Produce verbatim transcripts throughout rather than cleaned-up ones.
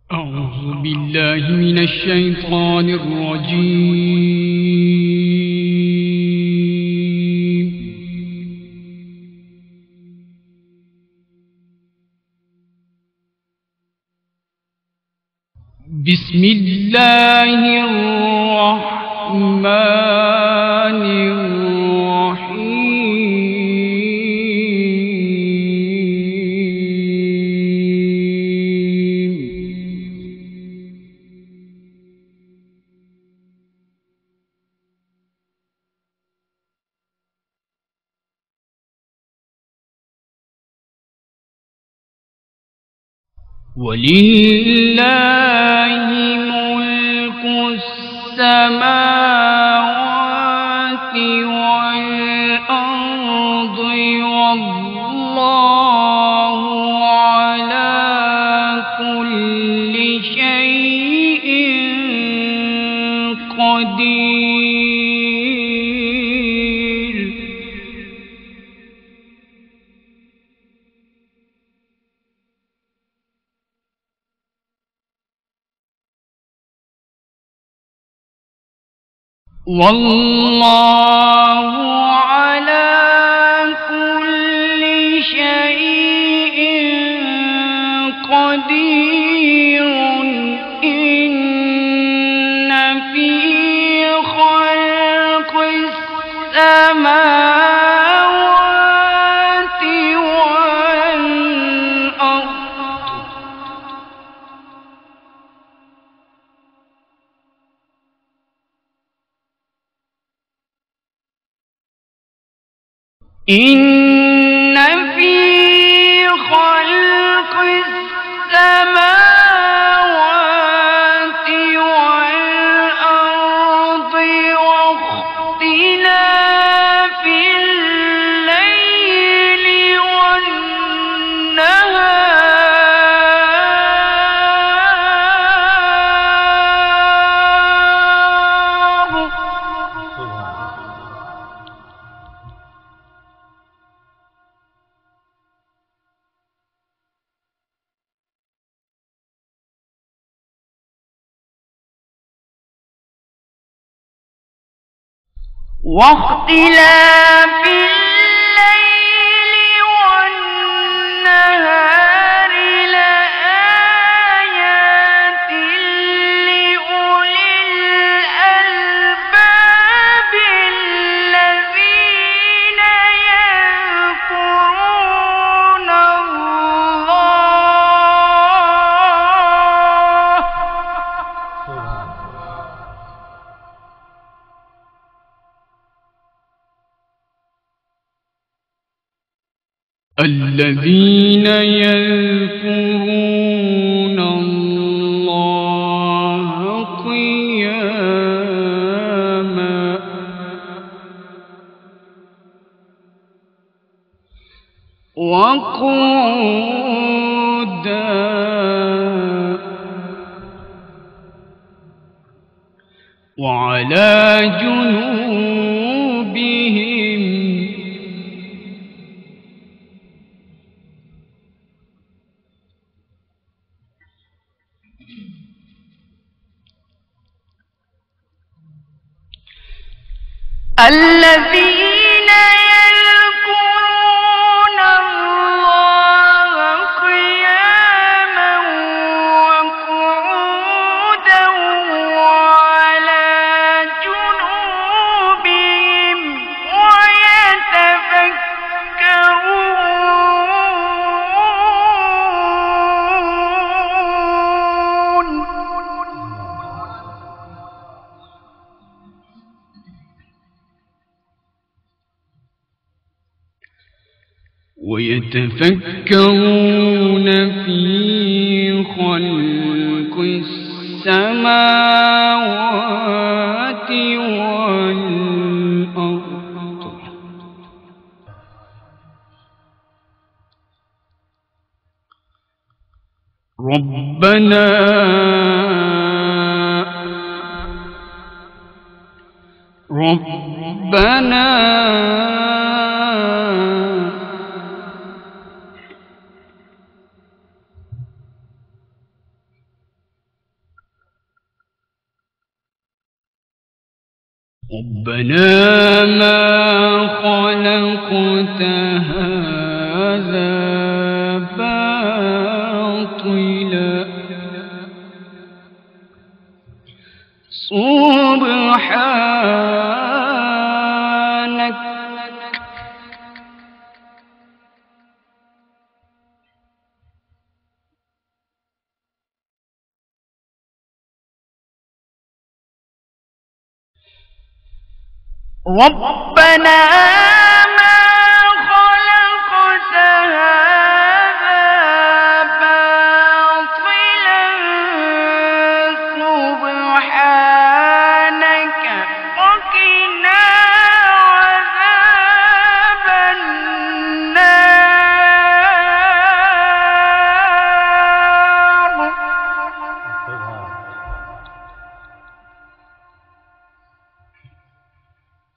أعوذ بالله من الشيطان الرجيم. بسم الله الرحمن الرحيم. ولله ملك السماوات والأرض والله على كل شيء قدير. والله على كل شيء قدير. إن في خلق السماوات والأرض إن في خلق السماوات والأرض واختلاف الليل والنهار واختلاف الليل والنهار لآيات لأولي الألباب الذين يذكرون الله الذين يذكرون الله قياما وقعودا وعلى جنوبهم الذين يذكرون الله قياما وقعودا وعلى جنوبهم ويتفكرون في خلق السماوات والأرض ربنا ربنا ربنا ما خلقت هذا باطلا سبحانك ربنا ما خلقت هذا باطلا سبحانك وقنا عذاب النار.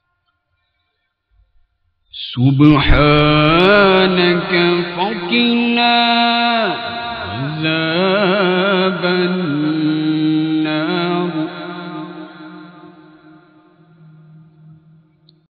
سبحانك فقنا